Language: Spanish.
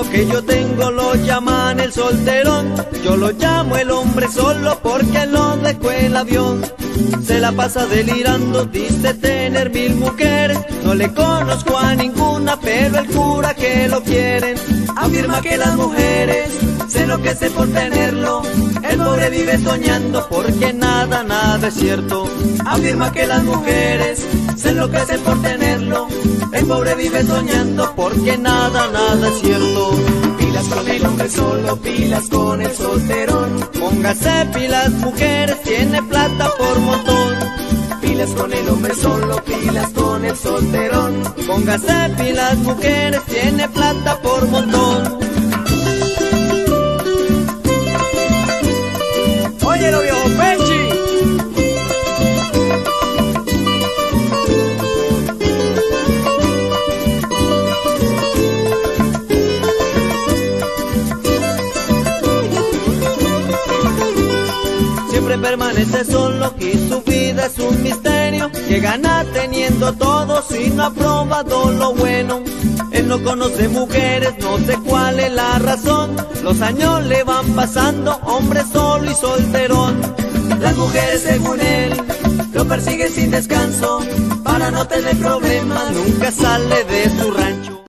lo que yo tengo lo llaman el solterón. Yo lo llamo el hombre solo porque lo dejó el avión. Se la pasa delirando, dice tener 1000 mujeres. No le conozco a ninguna, pero él jura que lo quieren. Afirma que las mujeres se enloquecen por tenerlo. El pobre vive soñando porque nada, nada es cierto. Afirma que las mujeres se enloquecen por tenerlo. El pobre vive soñando porque nada, nada es cierto. Pilas con el hombre solo, pilas con el solterón. Póngase pilas, mujeres, tiene plata por montón. Pilas con el hombre solo, pilas con el solterón. Póngase pilas, mujeres, tiene plata por montón. Oye, lo viejo Penchi. Siempre permanece solo y su vida es un misterio. Que gana teniendo todo si no ha probado lo bueno. Él no conoce mujeres, no sé cuál es la razón. Los años le van pasando, hombre solo y solterón. Las mujeres según él lo persiguen sin descanso. Para no tener problemas Nunca sale de su rancho.